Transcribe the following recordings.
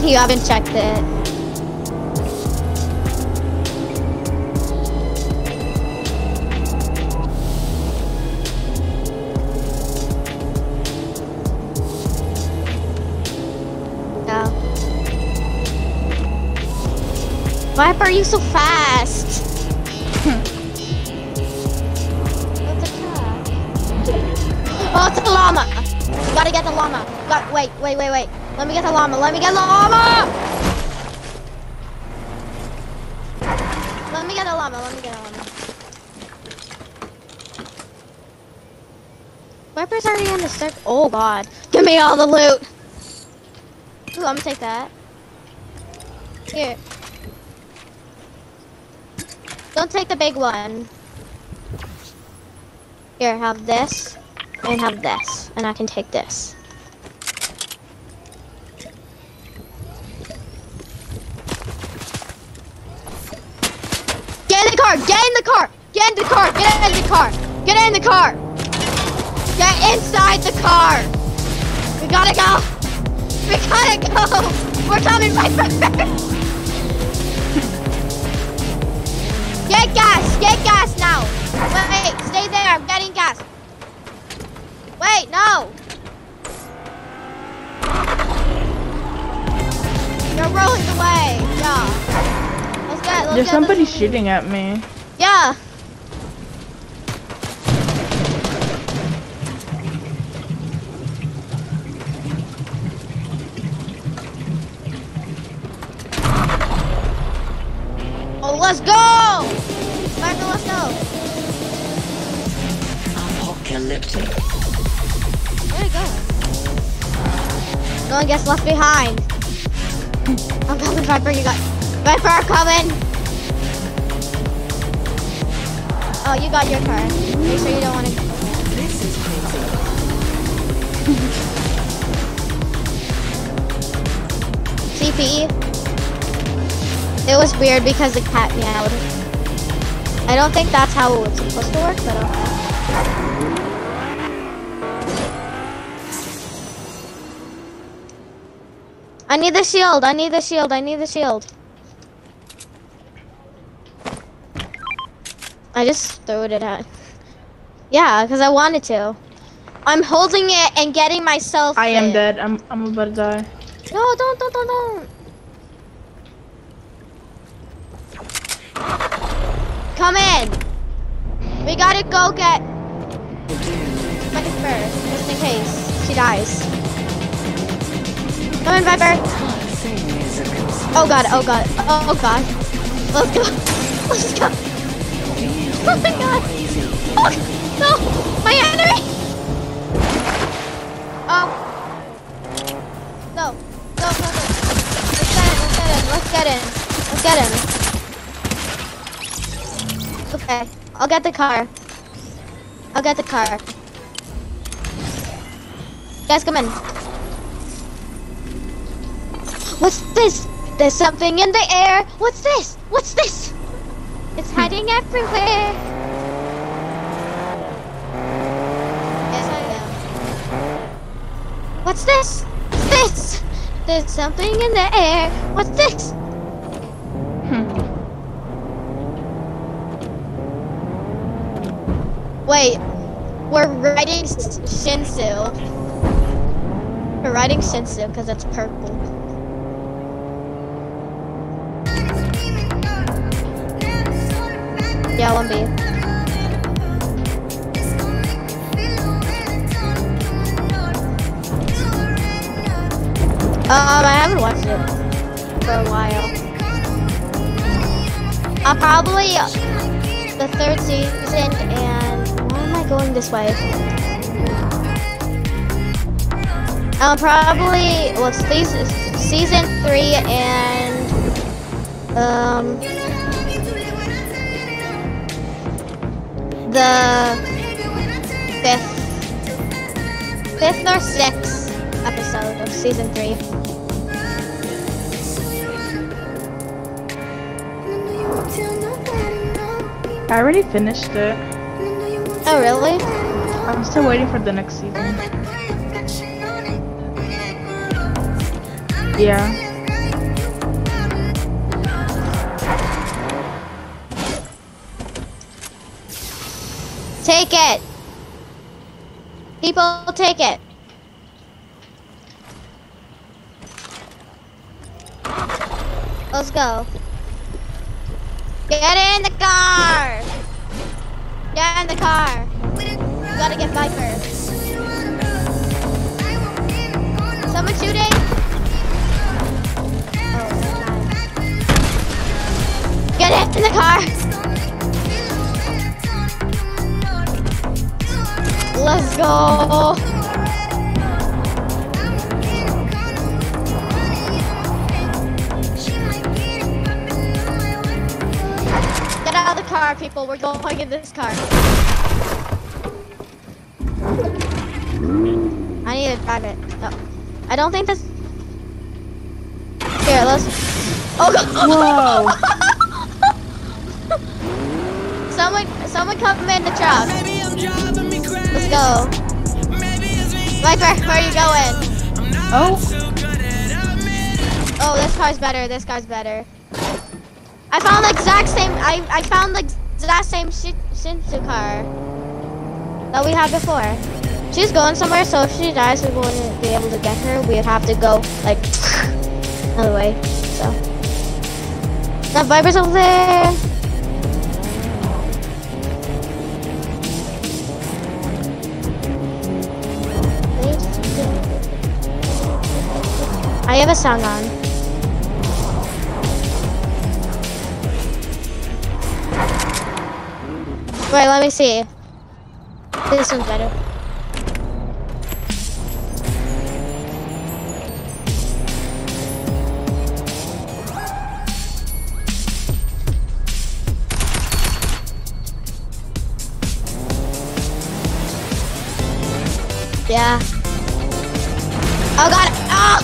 You haven't checked it. No. Viper, are you so fast? Oh, it's a llama! You gotta get the llama. Wait. Let me get the llama. Let me get the llama! Let me get the llama. Viper's already in the circle. Oh god. Give me all the loot! Ooh, I'm gonna take that. Here. Don't take the big one. Here, have this. And have this. And I can take this. Get in the car! Get in the car! Get in the car! Get in the car! Get in the car! Get inside the car! We gotta go! We gotta go! We're coming right back! Get gas! Get gas now! Wait, stay there, I'm getting gas. Wait, no! You're rolling away, yeah. There's somebody shooting at me. Yeah. Oh, let's go! Michael, let's go. Apocalyptic. Where'd it go? No one gets left behind. I'm coming, Viper, Viper, I'm coming! Oh, you got your car. Make sure you don't want to... This is crazy. CPE. It was weird because the cat meowed. I don't think that's how it's supposed to work, but okay. I need the shield, I need the shield. I just threw it at... Yeah, because I wanted to. I'm holding it and getting myself I am dead. I'm about to die. No, don't. Come in. We gotta go get Viper first, just in case she dies. Come in, Viper. Oh god. Let's go. Oh my god. Oh, no, my enemy. Oh. No. Let's get in. Okay, I'll get the car. Guys, come in. What's this? There's something in the air. What's this? It's hiding everywhere. Yes, I am. What's this? There's something in the air. What's this? Wait, we're riding Shinsu. We're riding Shinsu because it's purple. Yeah, 1B. I haven't watched it for a while. Probably the 3rd season, and why am I going this way? Probably, well, it's season 3 and the 5th or 6th episode of season 3. I already finished it. Oh, really? I'm still waiting for the next season. Yeah. Take it. People, take it. Let's go. Get in the car. Get in the car. You gotta get Viper. Someone shooting? Get in the car. Let's go. Get out of the car, people. We're going in this car. I need to drive it. Oh. I don't think this. Here, let's. Oh God. Whoa! Someone come in the truck. Let's go. Viper, where are you going? Oh. Oh, this car's better. This car's better. I found the exact same. I found the exact same Shinsu car that we had before. She's going somewhere, so if she dies, we wouldn't be able to get her. We'd have to go like another way. So that Viper's over there. I have a song on. Wait, let me see. This one's better. Yeah. Oh God. Oh!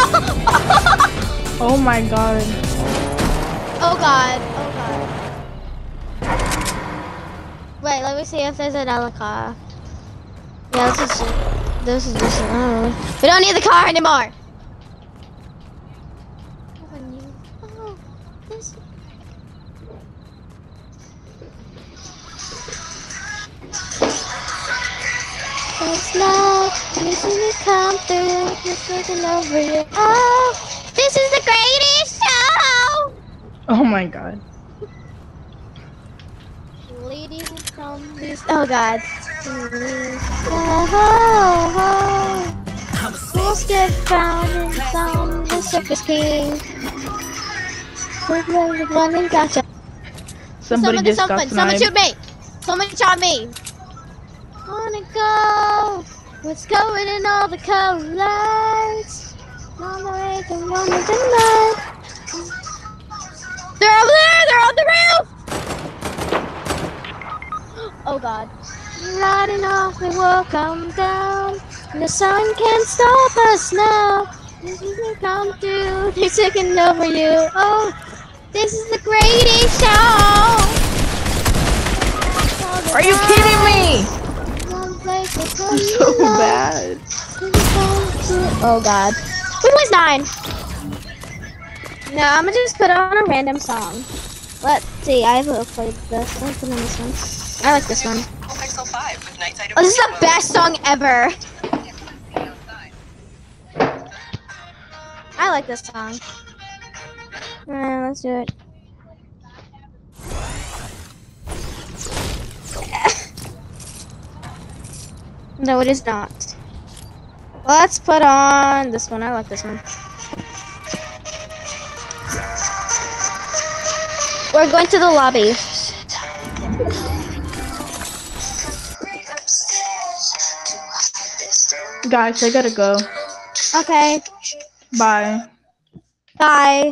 Oh my God. Oh God. Oh God. Wait, let me see if there's another car. Yeah, this is just, I don't know. We don't need the car anymore. Oh, this. It's like you see me come through, just looking over you. Oh, this is the greatest show. Oh my God. Ladies and zombies. Oh God. Fools get found in the circus king. Gotcha. Somebody just got sniped. Someone shoot me. Someone shot me. Wanna go? What's going in all the color lights? On the way to moment tonight. They're over there. They're on the roof. Oh God. Riding off, the world come down. The sun can't stop us now. This is the come through. They're taking over you. Oh, this is the greatest show. Are you kidding me? I'm so bad. Oh God. Who was 9? No, I'm gonna just put on a random song. Let's see, I will play this. Let's put on this one. I like this one. Oh, this is the best song ever. I like this song. Alright, let's do it. No, it is not. Let's put on this one. I like this one. We're going to the lobby. Guys, I gotta go. Okay. Bye. Bye.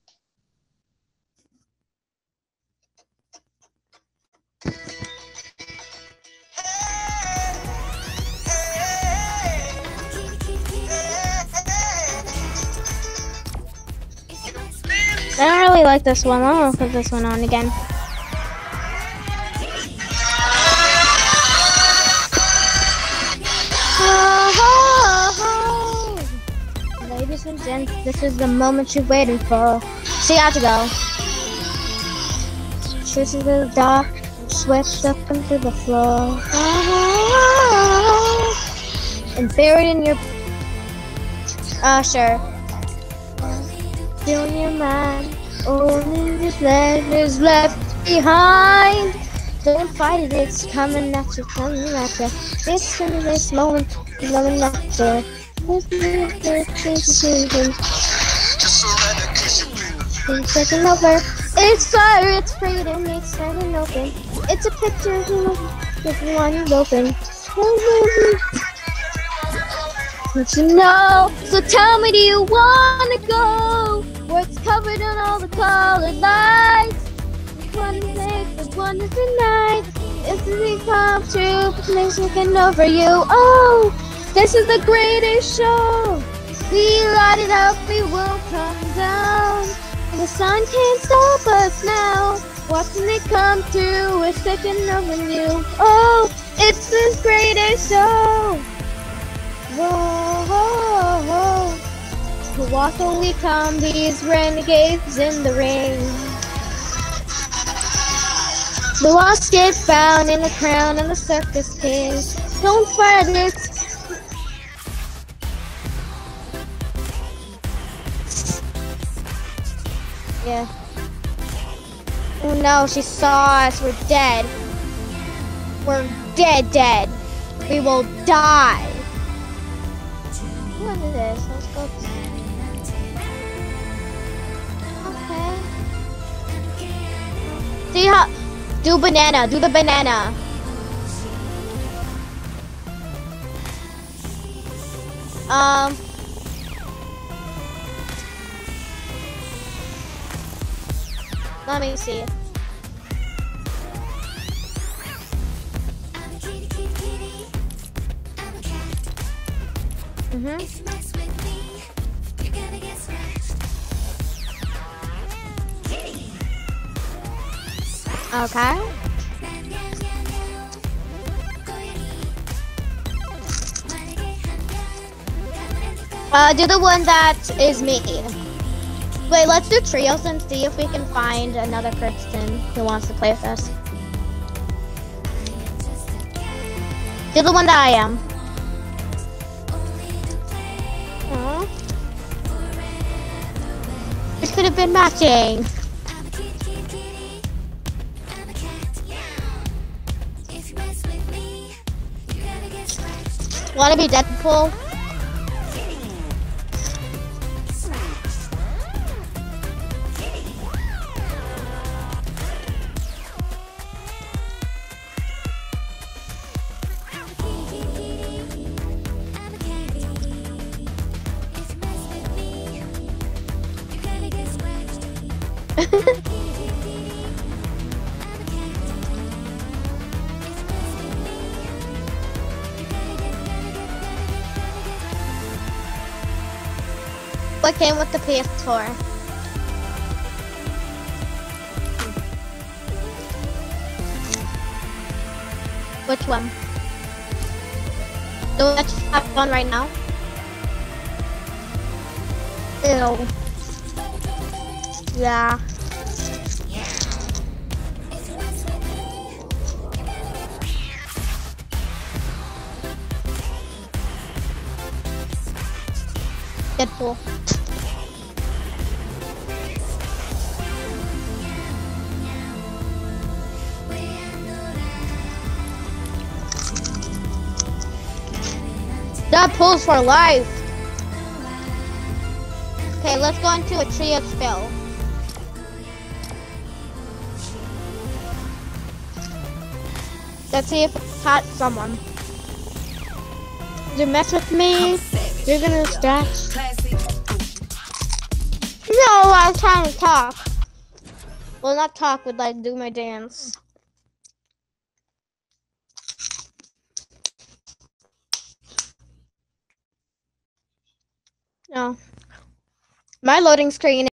I don't really like this one. I'm gonna put this one on again. Ladies and gents, this is the moment you're waiting for. See, I have to go. This is the dark. swept up into the floor, and buried in your sure. Still in your mind, only the pleasures left behind. Don't fight it, it's coming at you, coming at you. It's in this moment, coming at you. It's taking over. It's fire, it's freedom, it's setting open. It's a picture of you, if you want it open. But you know, so tell me, do you wanna go where it's covered in all the colored lights? One day, the wonderful night, it's a dream come true, but things looking over you. Oh, this is the greatest show. We light it up, we will come down. The sun can't stop us now. Watching it come through, we're taking over you. Oh, it's the greatest show. Whoa, whoa, whoa. Walk only come these renegades in the ring. The lost get found in the crown and the circus kids. Don't fight it. Yeah. Oh no, she saw us. We're dead. We're dead. We will die. What is this? Let's go. Okay. See how? Do banana. Do the banana. Let me see. Okay. Do the one that is me. Wait, let's do trios and see if we can find another person who wants to play with us. Do the one that I am. Aww. This could have been matching. Wanna be Deadpool? What came with the PS4? Which one? The one that you have on right now? Ew. Yeah. Deadpool. Deadpool's for life. Okay, let's go into a trio spell. Let's see if it's hot someone. You mess with me, you're gonna scratch. No, I was trying to talk. Well, not talk, but like do my dance. No. My loading screen